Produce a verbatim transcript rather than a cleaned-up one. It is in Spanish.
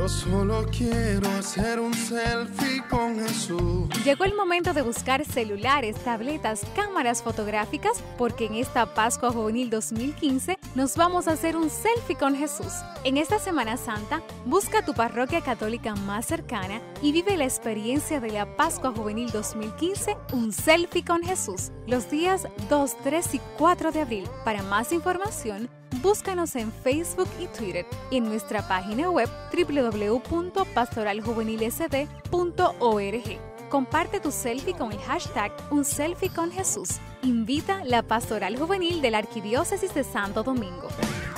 Yo solo quiero hacer un selfie con Jesús. Llegó el momento de buscar celulares, tabletas, cámaras fotográficas, porque en esta Pascua Juvenil dos mil quince nos vamos a hacer un selfie con Jesús. En esta Semana Santa, busca tu parroquia católica más cercana y vive la experiencia de la Pascua Juvenil dos mil quince, un selfie con Jesús, los días dos, tres y cuatro de abril. Para más información, búscanos en Facebook y Twitter y en nuestra página web doble u doble u doble u punto pastoral juvenil s d punto org. Comparte tu selfie con el hashtag Un Selfie con Jesús. Invita la Pastoral Juvenil de la Arquidiócesis de Santo Domingo.